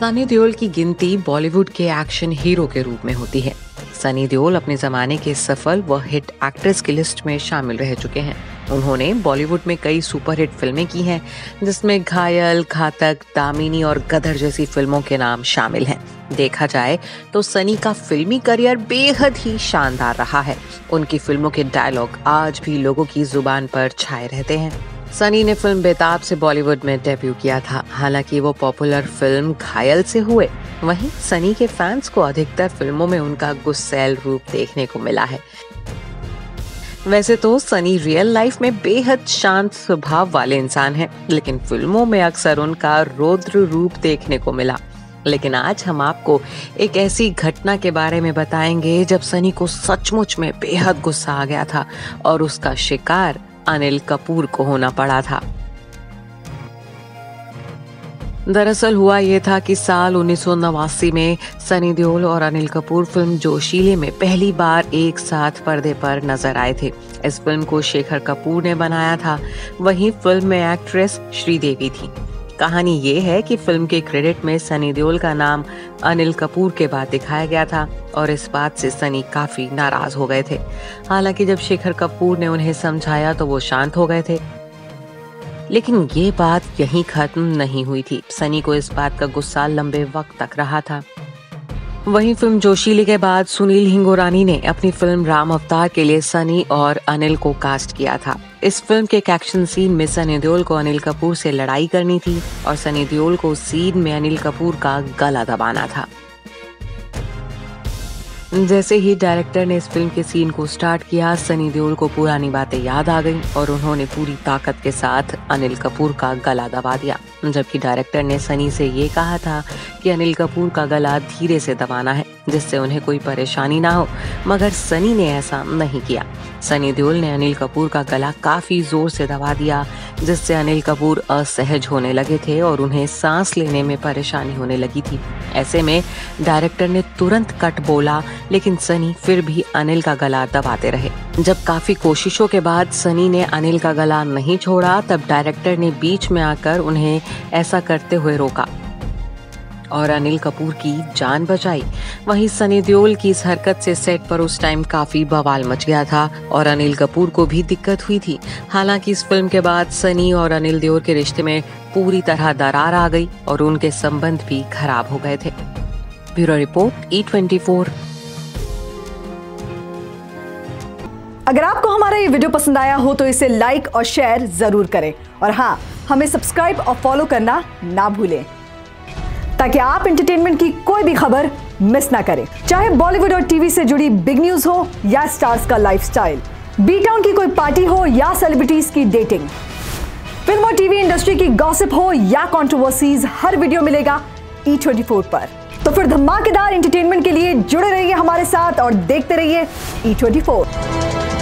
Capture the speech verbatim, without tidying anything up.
सनी देओल की गिनती बॉलीवुड के एक्शन हीरो के रूप में होती है। सनी देओल अपने जमाने के सफल व हिट एक्ट्रेस की लिस्ट में शामिल रह चुके हैं। उन्होंने बॉलीवुड में कई सुपरहिट फिल्में की हैं, जिसमें घायल, घातक, दामिनी और गदर जैसी फिल्मों के नाम शामिल हैं। देखा जाए तो सनी का फिल्मी करियर बेहद ही शानदार रहा है। उनकी फिल्मों के डायलॉग आज भी लोगों की जुबान पर छाए रहते हैं। सनी ने फिल्म बेताब से बॉलीवुड में डेब्यू किया था। हालांकि वो पॉपुलर फिल्म घायल से हुए, वहीं सनी के फैंस को अधिकतर फिल्मों में उनका गुस्सैल रूप देखने को मिला है। वैसे तो सनी रियल लाइफ में बेहद शांत स्वभाव वाले इंसान हैं, लेकिन फिल्मों में अक्सर उनका रौद्र रूप देखने को मिला। लेकिन आज हम आपको एक ऐसी घटना के बारे में बताएंगे जब सनी को सचमुच में बेहद गुस्सा आ गया था और उसका शिकार अनिल कपूर को होना पड़ा था। दरअसल हुआ ये था कि साल उन्नीस सौ नवासी में सनी देओल और अनिल कपूर फिल्म जोशीले में पहली बार एक साथ पर्दे पर नजर आए थे। इस फिल्म को शेखर कपूर ने बनाया था, वहीं फिल्म में एक्ट्रेस श्रीदेवी थी। कहानी ये है कि फिल्म के क्रेडिट में सनी देओल का नाम अनिल कपूर के बाद दिखाया गया था और इस बात से सनी काफी नाराज हो गए थे। हालांकि जब शेखर कपूर ने उन्हें समझाया तो वो शांत हो गए थे। लेकिन ये बात यहीं खत्म नहीं हुई थी। सनी को इस बात का गुस्सा लंबे वक्त तक रहा था। वहीं फिल्म जोशीले के बाद सुनील हिंगोरानी ने अपनी फिल्म राम अवतार के लिए सनी और अनिल को कास्ट किया था। इस फिल्म के एक एक्शन सीन में सनी देओल को अनिल कपूर से लड़ाई करनी थी और सनी देओल को सीन में अनिल कपूर का गला दबाना था। जैसे ही डायरेक्टर ने इस फिल्म के सीन को स्टार्ट किया, सनी देओल को पुरानी बातें याद आ गईं और उन्होंने पूरी ताकत के साथ अनिल कपूर का गला दबा दिया। जबकि डायरेक्टर ने सनी से ये कहा था कि अनिल कपूर का गला धीरे से दबाना है, जिससे उन्हें कोई परेशानी ना हो, मगर सनी ने ऐसा नहीं किया। सनी देओल ने अनिल कपूर का गला काफी जोर से दबा दिया, जिससे अनिल कपूर असहज होने लगे थे और उन्हें सांस लेने में परेशानी होने लगी थी। ऐसे में डायरेक्टर ने तुरंत कट बोला, लेकिन सनी फिर भी अनिल का गला दबाते रहे। जब काफी कोशिशों के बाद सनी ने अनिल का गला नहीं छोड़ा, तब डायरेक्टर ने बीच में आकर उन्हें ऐसा करते हुए रोका और अनिल कपूर की जान बचाई। वहीं सनी देओल की इस हरकत से सेट पर उस टाइम काफी बवाल मच गया था और अनिल कपूर को भी दिक्कत हुई थी। हालांकि इस फिल्म के बाद सनी और अनिल देओल के रिश्ते में पूरी तरह दरार आ गई और उनके संबंध भी खराब हो गए थे। Bureau report E twenty four. अगर आपको हमारा ये वीडियो पसंद आया हो तो इसे लाइक और शेयर जरूर करें और हाँ, हमें सब्सक्राइब और फॉलो करना ना भूलें, ताकि आप एंटरटेनमेंट की कोई भी खबर मिस ना करें। चाहे बॉलीवुड और टीवी से जुड़ी बिग न्यूज हो या स्टार्स का लाइफस्टाइल, बी टाउन की कोई पार्टी हो या सेलिब्रिटीज की डेटिंग, फिल्म और टीवी इंडस्ट्री की गॉसिप हो या कंट्रोवर्सीज, हर वीडियो मिलेगा ई ट्वेंटी फोर पर। तो फिर धमाकेदार एंटरटेनमेंट के लिए जुड़े रहिए हमारे साथ और देखते रहिए ई ट्वेंटी फोर।